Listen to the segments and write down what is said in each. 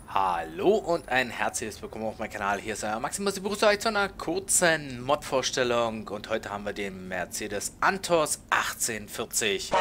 Hallo und ein herzliches Willkommen auf meinem Kanal. Hier ist euer Maximus. Ich begrüße euch zu einer kurzen Mod-Vorstellung und heute haben wir den Mercedes Antos 1840.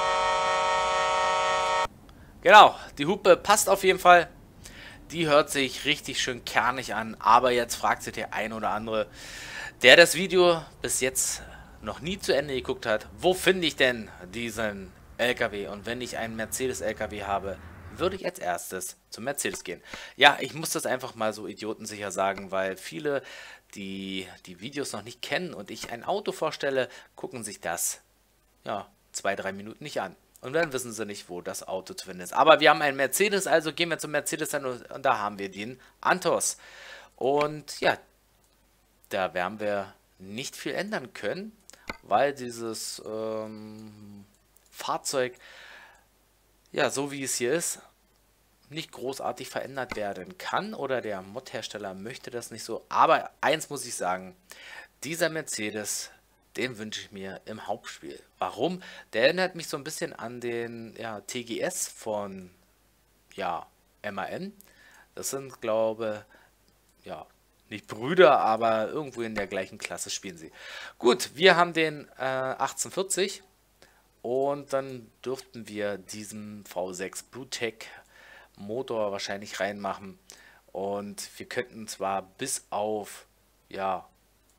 Genau, die Hupe passt auf jeden Fall. Die hört sich richtig schön kernig an, aber jetzt fragt sich der ein oder andere, der das Video bis jetzt noch nie zu Ende geguckt hat, wo finde ich denn diesen LKW? Und wenn ich einen Mercedes LKW habe, würde ich als erstes zum Mercedes gehen. Ja, ich muss das einfach mal so idiotensicher sagen, weil viele, die Videos noch nicht kennen und ich ein Auto vorstelle, gucken sich das, ja, 2, 3 Minuten nicht an. Und dann wissen sie nicht, wo das Auto zu finden ist. Aber wir haben einen Mercedes, also gehen wir zum Mercedes und da haben wir den Antos. Und ja, da werden wir nicht viel ändern können, weil dieses Fahrzeug, ja, so wie es hier ist, nicht großartig verändert werden kann oder der Mod-Hersteller möchte das nicht so. Aber eins muss ich sagen, dieser Mercedes, den wünsche ich mir im Hauptspiel. Warum? Der erinnert mich so ein bisschen an den, ja, TGS von, ja, MAN. Das sind, glaube, ja, nicht Brüder, aber irgendwo in der gleichen Klasse spielen sie. Gut, wir haben den 1840 und dann dürften wir diesen V6 BlueTech Motor wahrscheinlich reinmachen. Und wir könnten zwar bis auf, ja,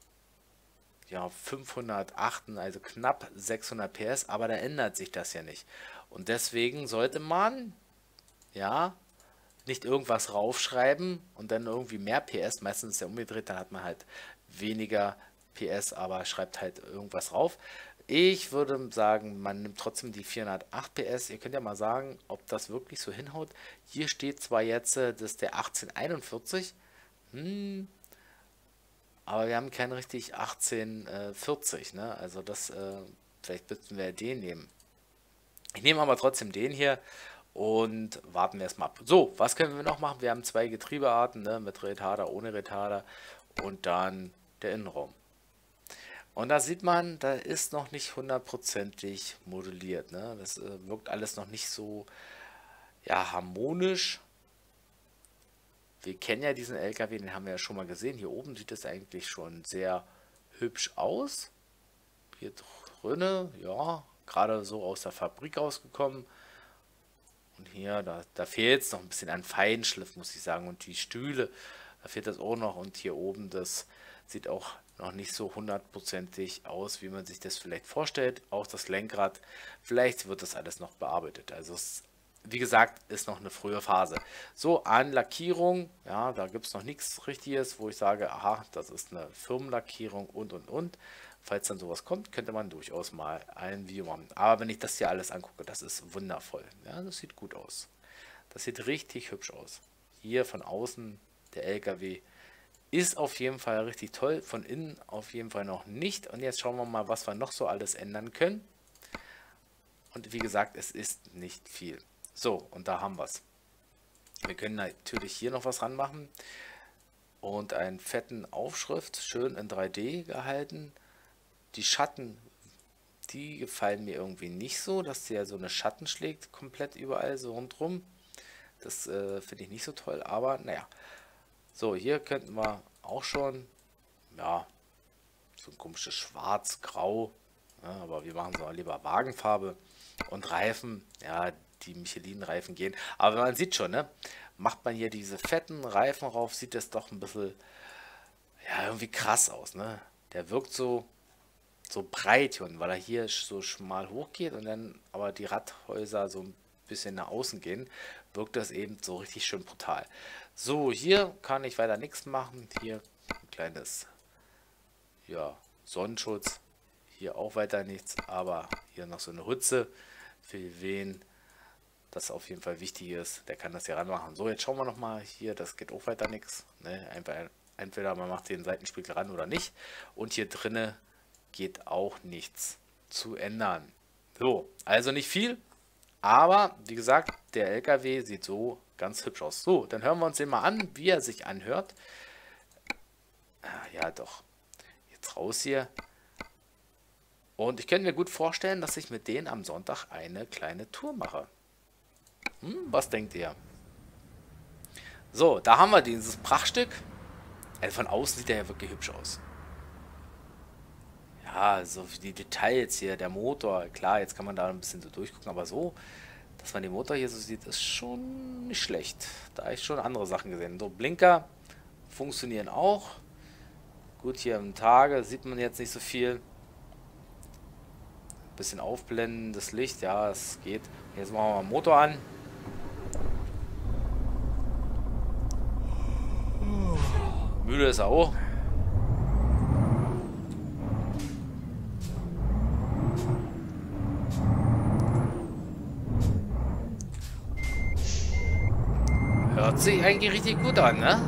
508, also knapp 600 PS, aber da ändert sich das ja nicht. Und deswegen sollte man, ja, nicht irgendwas raufschreiben und dann irgendwie mehr PS. Meistens ist es ja umgedreht, dann hat man halt weniger PS, aber schreibt halt irgendwas rauf. Ich würde sagen, man nimmt trotzdem die 408 PS. Ihr könnt ja mal sagen, ob das wirklich so hinhaut. Hier steht zwar jetzt, das ist der 1841, aber wir haben keinen richtig 1840, ne? Also das, vielleicht müssten wir den nehmen. Ich nehme aber trotzdem den hier und warten wir erstmal ab. So, was können wir noch machen? Wir haben zwei Getriebearten, ne, mit Retarder, ohne Retarder und dann der Innenraum. Und da sieht man, da ist noch nicht hundertprozentig modelliert. Ne? Das wirkt alles noch nicht so, ja, harmonisch. Wir kennen ja diesen LKW, den haben wir ja schon mal gesehen. Hier oben sieht es eigentlich schon sehr hübsch aus. Hier drinne, ja, gerade so aus der Fabrik rausgekommen. Und hier, da fehlt es noch ein bisschen an Feinschliff, muss ich sagen. Und die Stühle, da fehlt das auch noch. Und hier oben, das sieht auch noch nicht so hundertprozentig aus, wie man sich das vielleicht vorstellt. Auch das Lenkrad, vielleicht wird das alles noch bearbeitet. Also es, wie gesagt, ist noch eine frühe Phase. So, an Lackierung, ja, da gibt es noch nichts Richtiges, wo ich sage, aha, das ist eine Firmenlackierung und. Falls dann sowas kommt, könnte man durchaus mal ein Video machen. Aber wenn ich das hier alles angucke, das ist wundervoll. Ja, das sieht gut aus. Das sieht richtig hübsch aus. Hier von außen der LKW ist auf jeden Fall richtig toll. Von innen auf jeden Fall noch nicht. Und jetzt schauen wir mal, was wir noch so alles ändern können. Und wie gesagt, es ist nicht viel. So, und da haben wir es. Wir können natürlich hier noch was ranmachen. Und einen fetten Aufschrift, schön in 3D gehalten. Die Schatten, die gefallen mir irgendwie nicht so, dass der so eine Schatten schlägt, komplett überall so rundrum. Das finde ich nicht so toll, aber naja. So, hier könnten wir auch schon, ja, so ein komisches Schwarz-Grau, ja, aber wir machen so lieber Wagenfarbe und Reifen, ja, die Michelin-Reifen gehen. Aber man sieht schon, ne, macht man hier diese fetten Reifen rauf, sieht das doch ein bisschen, ja, irgendwie krass aus, ne. Der wirkt so breit, weil er hier so schmal hochgeht und dann aber die Radhäuser so ein bisschen nach außen gehen, wirkt das eben so richtig schön brutal. So, hier kann ich weiter nichts machen. Hier ein kleines, ja, Sonnenschutz. Hier auch weiter nichts, aber hier noch so eine Hütze, für wen das auf jeden Fall wichtig ist. Der kann das hier ranmachen. So, jetzt schauen wir nochmal hier, das geht auch weiter nichts. Ne? Entweder man macht den Seitenspiegel ran oder nicht. Und hier drinne geht auch nichts zu ändern. So, also nicht viel, aber wie gesagt, der LKW sieht so ganz hübsch aus. So, dann hören wir uns den mal an, wie er sich anhört. Ah, ja, doch. Jetzt raus hier. Und ich könnte mir gut vorstellen, dass ich mit denen am Sonntag eine kleine Tour mache. Was denkt ihr? So, da haben wir dieses Prachtstück. Also von außen sieht er ja wirklich hübsch aus. Ja, so die Details hier, der Motor, klar, jetzt kann man da ein bisschen so durchgucken, aber so, dass man den Motor hier so sieht, ist schon nicht schlecht. Da habe ich schon andere Sachen gesehen. So, Blinker funktionieren auch. Gut, hier im Tage sieht man jetzt nicht so viel. Bisschen aufblendendes Licht, ja, es geht. Jetzt machen wir mal den Motor an. Müde ist er auch. Hört sich eigentlich richtig gut an, ne?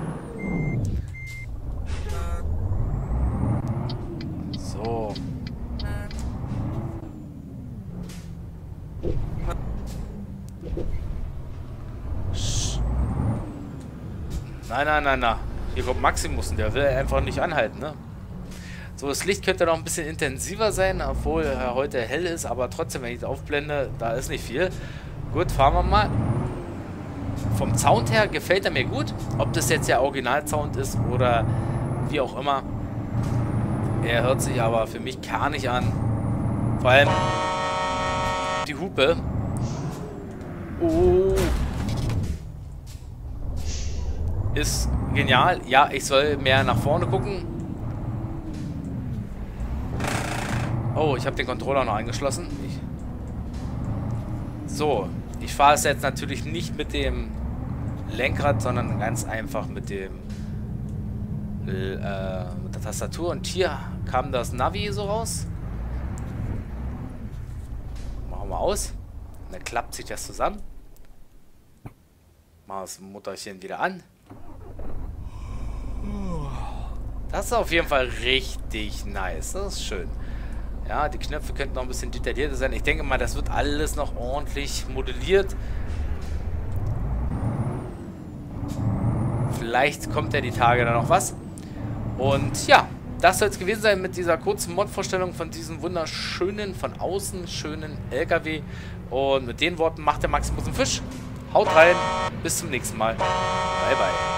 So. Nein, nein, nein, nein. Hier kommt Maximus und der will einfach nicht anhalten, ne? So, das Licht könnte noch ein bisschen intensiver sein, obwohl er heute hell ist, aber trotzdem, wenn ich es aufblende, da ist nicht viel. Gut, fahren wir mal. Vom Sound her gefällt er mir gut. Ob das jetzt der Original-Sound ist oder wie auch immer. Er hört sich aber für mich gar nicht an. Vor allem die Hupe. Oh. Ist genial. Ja, ich soll mehr nach vorne gucken. Oh, ich habe den Controller noch angeschlossen. So, ich fahre es jetzt natürlich nicht mit dem Lenkrad, sondern ganz einfach mit dem mit der Tastatur. Und hier kam das Navi so raus. Machen wir aus. Und dann klappt sich das zusammen. Machen wir das Motorchen wieder an. Das ist auf jeden Fall richtig nice. Das ist schön. Ja, die Knöpfe könnten noch ein bisschen detaillierter sein. Ich denke mal, das wird alles noch ordentlich modelliert. Vielleicht kommt ja die Tage dann noch was. Und ja, das soll es gewesen sein mit dieser kurzen Mod-Vorstellung von diesem wunderschönen, von außen schönen LKW. Und mit den Worten macht der Maximus einen Fisch. Haut rein. Bis zum nächsten Mal. Bye, bye.